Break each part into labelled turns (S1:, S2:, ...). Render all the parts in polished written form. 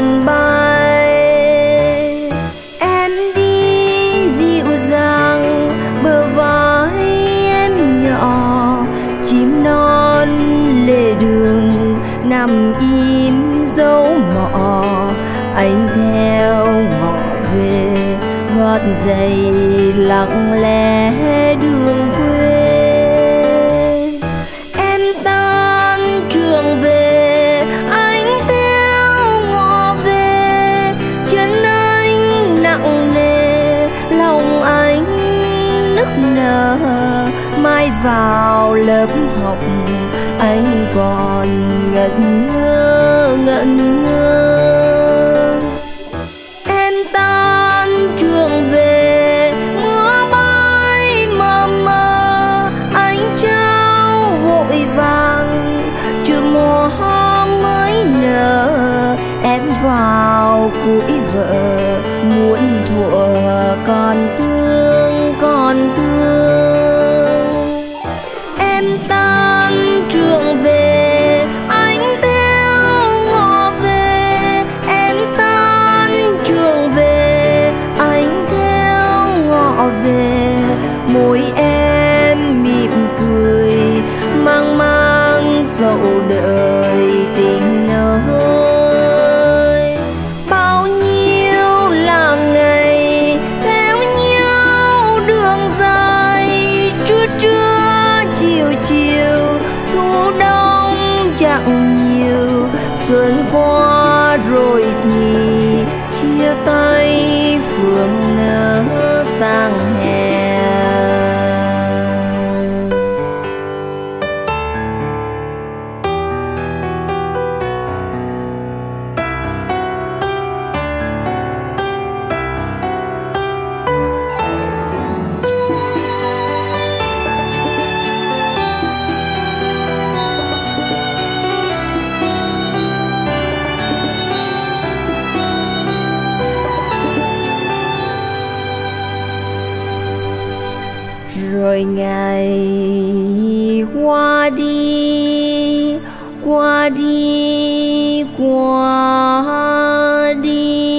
S1: cánh bay. Em đi dịu dàng bờ vai em nhỏ, chim non lề đường nằm im dấu mọ. Anh theo ngõ về gót giày lặng lẽ đường quê. Em tan trường về anh theo ngõ về, chân anh nặng nề lòng anh nức nở. Mai vào lớp học anh còn ngẩn ngơ ngẩn ngơ. Em tan trường về mưa bay mờ mờ, anh trao vội vàng chưa mùa hoa mới nở. Em vào củi vợ muộn thuở còn thương còn thương. Em tan trường về anh theo ngõ về, em tan trường về anh theo ngõ về. Môi em mỉm cười mang mang dẫu đời tình ơi. Bao nhiêu là ngày theo nhau đường dài, trưa trưa chiều chiều thu đông chẳng nhiều. Xuân qua rồi thì chia tay phương nở sang hè. Rồi ngày qua đi qua đi qua đi,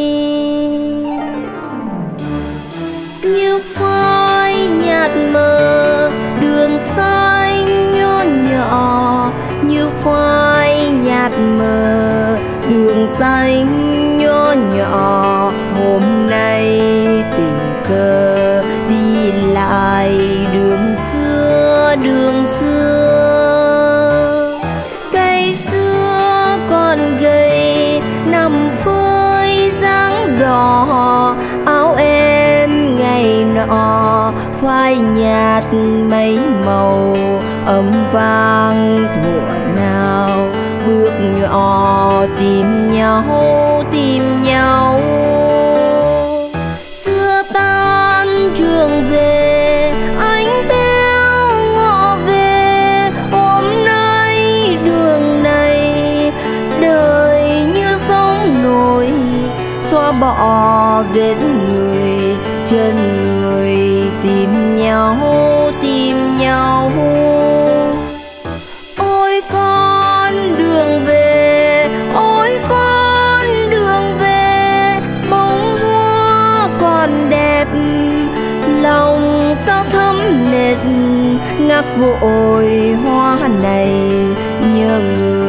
S1: như phai nhạt mờ đường xanh nhỏ nhỏ, như phai nhạt mờ đường xanh nhỏ nhỏ. Hôm nay tình cờ đi lại đường xưa đường xưa. Cây xưa còn gầy nằm phơi dáng đỏ, áo em ngày nọ phai nhạt mấy màu. Âm vang thuở nào bước nhỏ tìm nhau tìm nhau. Xưa tan trường về anh theo ngõ về, hôm nay đường này đời như sóng nổi xóa bỏ vết người. Chân người tìm nhau tìm nhau. Ôi con đường về ôi con đường về, bông hoa còn đẹp lòng sao thấm mệt. Ngắt vội hoa này nhớ người